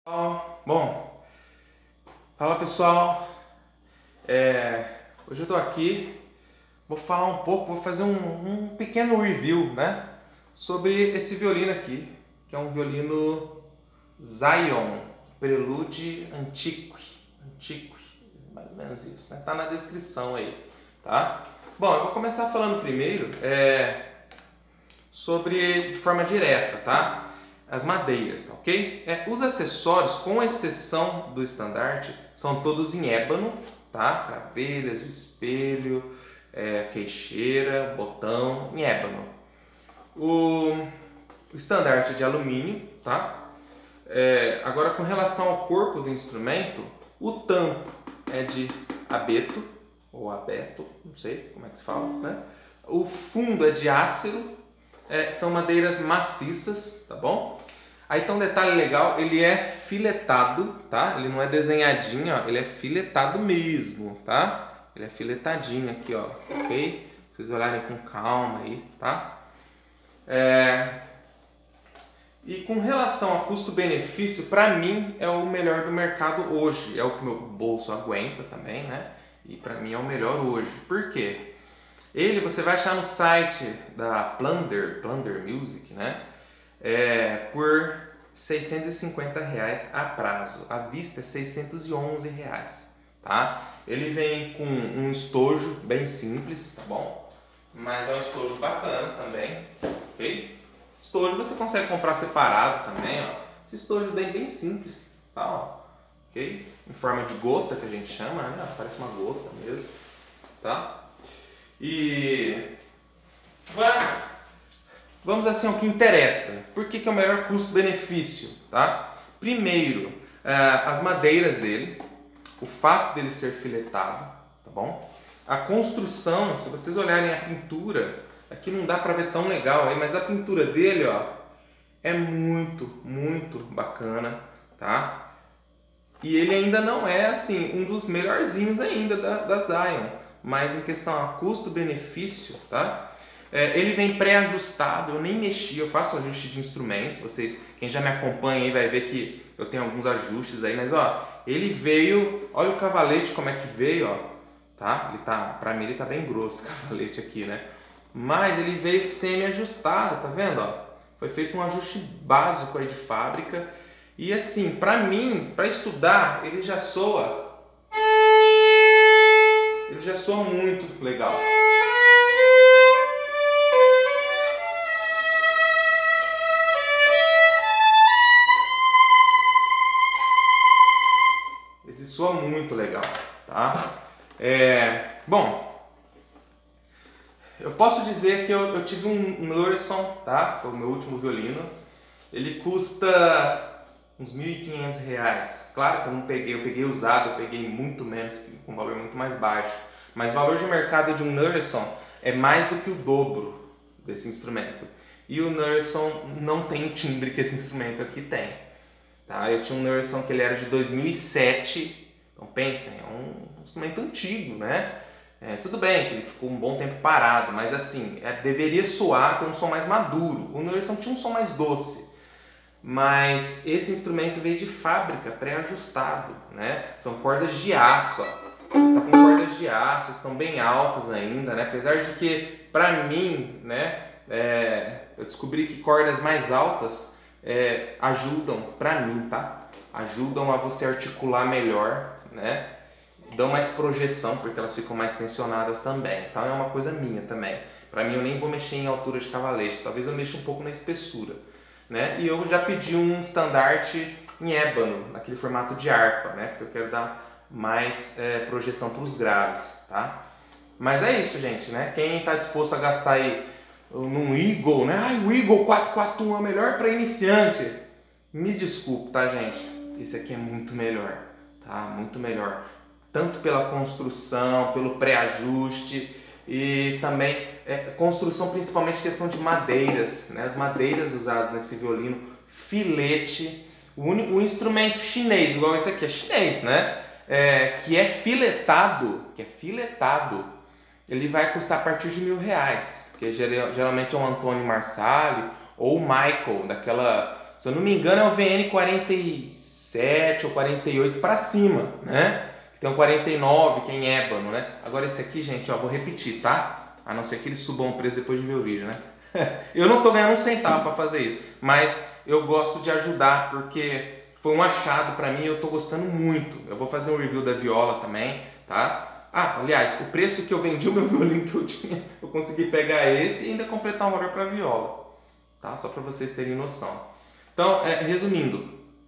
Bom, fala pessoal, hoje eu tô aqui, vou falar um pouco, vou fazer um pequeno review, né, sobre esse violino aqui, que é um violino Zion Prelude Antique, mais ou menos isso, né, tá na descrição aí, tá? Bom, eu vou começar falando primeiro sobre de forma direta, tá? As madeiras, tá ok? Os acessórios, com exceção do estandarte, são todos em ébano, tá? Cravelhas, o espelho, queixeira, botão, em ébano. O estandarte é de alumínio, tá? Agora, com relação ao corpo do instrumento, o tampo é de abeto, ou abeto, não sei como é que se fala, né? O fundo é de ácero. São madeiras maciças, tá bom? Aí então um detalhe legal, ele é filetado, tá? Ele não é desenhadinho, ó, ele é filetado mesmo, tá? Ele é filetadinho aqui, ó, ok? Se vocês olharem com calma aí, tá? E com relação a custo-benefício, para mim é o melhor do mercado hoje. É o que meu bolso aguenta também, né? E para mim é o melhor hoje. Por quê? Ele você vai achar no site da Plunder Music, né? Por R$650 a prazo. À vista é R$611, tá? Ele vem com um estojo bem simples, tá bom? Mas é um estojo bacana também, ok? Estojo você consegue comprar separado também, ó. Esse estojo bem simples, tá? Ó, ok? Em forma de gota que a gente chama, né? Parece uma gota mesmo, tá? E agora vamos assim ao que interessa. Por que é o melhor custo-benefício, tá? Primeiro, as madeiras dele, o fato dele ser filetado, tá bom? A construção, se vocês olharem a pintura, aqui não dá para ver tão legal aí, mas a pintura dele, ó, é muito bacana, tá? E ele ainda não é assim um dos melhorzinhos ainda da Zion. Mas em questão a custo-benefício, tá? Ele vem pré-ajustado, eu nem mexi, eu faço ajuste de instrumentos, vocês, quem já me acompanha aí vai ver que eu tenho alguns ajustes aí, mas ó, ele veio, olha o cavalete como é que veio, ó, tá? Ele tá, pra mim ele tá bem grosso o cavalete aqui, né? Mas ele veio semi-ajustado, tá vendo, ó? Foi feito um ajuste básico aí de fábrica e assim, pra mim, pra estudar, ele já soa muito legal. Ele soa muito legal, tá? Bom, eu posso dizer que eu tive um Nurseon, tá? Foi o meu último violino. Ele custa uns R$1.500. Claro que eu peguei usado, eu peguei muito menos, com um valor muito mais baixo. Mas o valor de mercado de um Nurseon é mais do que o dobro desse instrumento. E o Nurseon não tem o timbre que esse instrumento aqui tem. Tá? Eu tinha um Nurseon que ele era de 2007. Então pensem, é um instrumento antigo, né? Tudo bem que ele ficou um bom tempo parado, mas assim, deveria soar, ter um som mais maduro. O Nurseon tinha um som mais doce. Mas esse instrumento veio de fábrica, pré-ajustado, né? São cordas de aço, ó. Ele tá com cordas de aço, estão bem altas ainda, né? Apesar de que, pra mim, né? Eu descobri que cordas mais altas ajudam, pra mim, tá? Ajudam a você articular melhor, né? Dão mais projeção, porque elas ficam mais tensionadas também. Então é uma coisa minha também. Pra mim, eu nem vou mexer em altura de cavalete, talvez eu mexa um pouco na espessura. Né? E eu já pedi um estandarte em ébano, naquele formato de harpa, né? Porque eu quero dar mais projeção para os graves, tá? Mas é isso, gente, né? Quem está disposto a gastar aí num Eagle, né? O Eagle 441 é o melhor para iniciante. Me desculpe, tá, gente? Esse aqui é muito melhor, tá? Muito melhor. Tanto pela construção, pelo pré-ajuste e também construção, principalmente questão de madeiras, né? As madeiras usadas nesse violino, filete, o instrumento chinês, igual esse aqui é chinês, né? Que é filetado, ele vai custar a partir de R$1.000, porque geralmente é um Antônio Marsali ou o Michael, daquela, se eu não me engano é o VN 46 47 ou 48 para cima, né? Tem um 49, que é em ébano, né? Agora esse aqui, gente, ó, vou repetir, tá? A não ser que eles subam o preço depois de ver o vídeo, né? Eu não tô ganhando um centavo para fazer isso, mas eu gosto de ajudar porque foi um achado para mim e eu tô gostando muito. Eu vou fazer um review da viola também, tá? Ah, aliás, o preço que eu vendi o meu violino que eu tinha, eu consegui pegar esse e ainda completar um valor para viola, tá? Só para vocês terem noção. Então, resumindo,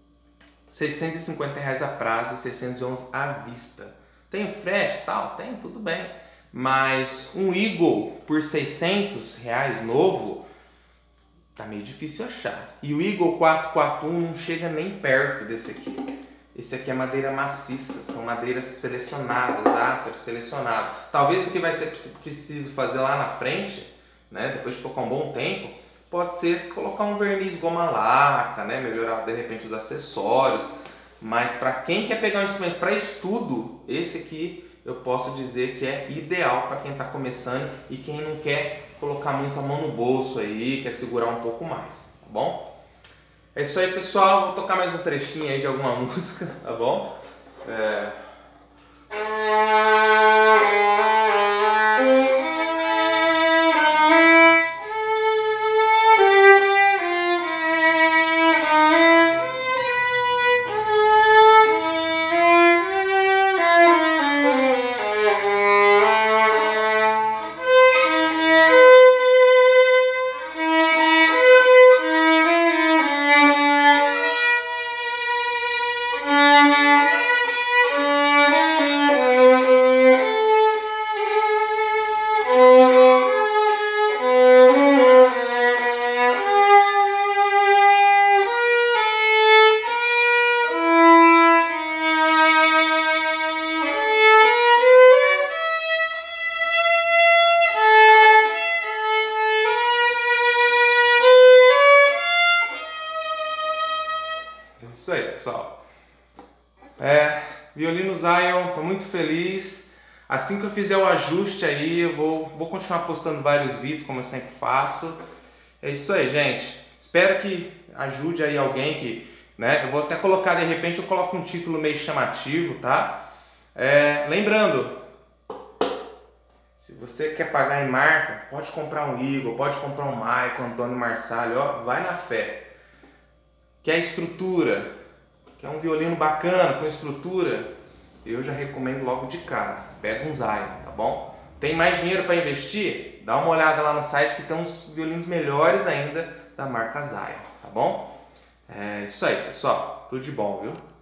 R$650 a prazo e 611 à vista. Tem frete e tal? Tem, tudo bem. Mas um Eagle por R$600 novo, tá meio difícil achar. E o Eagle 441 não chega nem perto desse aqui. Esse aqui é madeira maciça, são madeiras selecionadas, aço selecionado. Talvez o que vai ser preciso fazer lá na frente, né, depois de tocar um bom tempo, pode ser colocar um verniz goma laca, né, melhorar de repente os acessórios. Mas para quem quer pegar um instrumento para estudo, esse aqui eu posso dizer que é ideal para quem está começando e quem não quer colocar muito a mão no bolso aí, quer segurar um pouco mais, tá bom? É isso aí, pessoal. Vou tocar mais um trechinho aí de alguma música, tá bom? Isso aí, pessoal. Violino Zion, tô muito feliz. Assim que eu fizer o ajuste aí, eu vou continuar postando vários vídeos, como eu sempre faço. É isso aí, gente. Espero que ajude aí alguém que, né? Eu vou até colocar, de repente, eu coloco um título meio chamativo, tá? Lembrando, se você quer pagar em marca, pode comprar um Eagle, pode comprar um Michael, Antônio Marsalho, ó, vai na fé. Quer estrutura, quer um violino bacana, com estrutura, eu já recomendo logo de cara. Pega um Zion, tá bom? Tem mais dinheiro para investir? Dá uma olhada lá no site que tem uns violinos melhores ainda da marca Zion, tá bom? É isso aí, pessoal. Tudo de bom, viu?